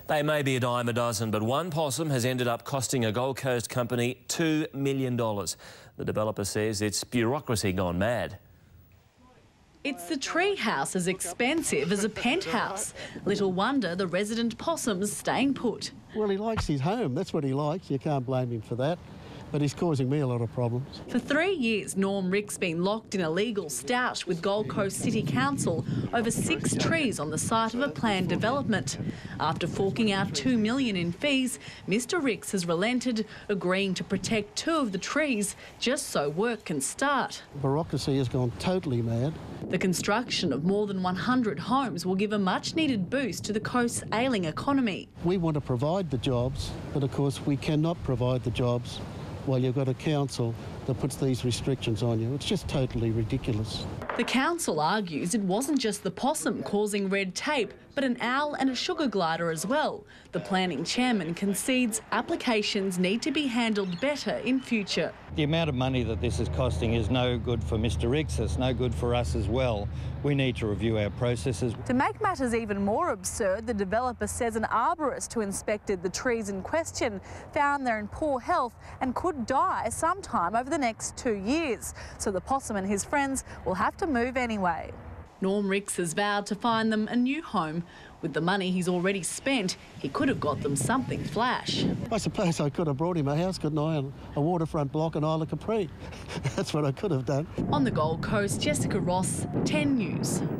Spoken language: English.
They may be a dime a dozen, but one possum has ended up costing a Gold Coast company $2 million. The developer says it's bureaucracy gone mad. It's the tree house as expensive as a penthouse. Little wonder the resident possum's staying put. Well, he likes his home. That's what he likes. You can't blame him for that. But he's causing me a lot of problems. For 3 years, Norm Rick's been locked in a legal stoush with Gold Coast City Council over 6 trees on the site of a planned development. After forking out $2 million in fees, Mr Ricks has relented, agreeing to protect 2 of the trees just so work can start. Bureaucracy has gone totally mad. The construction of more than 100 homes will give a much-needed boost to the coast's ailing economy. We want to provide the jobs, but of course we cannot provide the jobs while you've got a council that puts these restrictions on you. It's just totally ridiculous. The council argues it wasn't just the possum causing red tape, but an owl and a sugar glider as well. The planning chairman concedes applications need to be handled better in future. The amount of money that this is costing is no good for Mr Ricks, it's no good for us as well. We need to review our processes. To make matters even more absurd, the developer says an arborist who inspected the trees in question found they're in poor health and could die sometime over the next 2 years. So the possum and his friends will have to move anyway. Norm Ricks has vowed to find them a new home. With the money he's already spent, he could have got them something flash. I suppose I could have brought him a house, couldn't I, and a waterfront block in Isla Capri. That's what I could have done. On the Gold Coast, Jessica Ross, 10 News.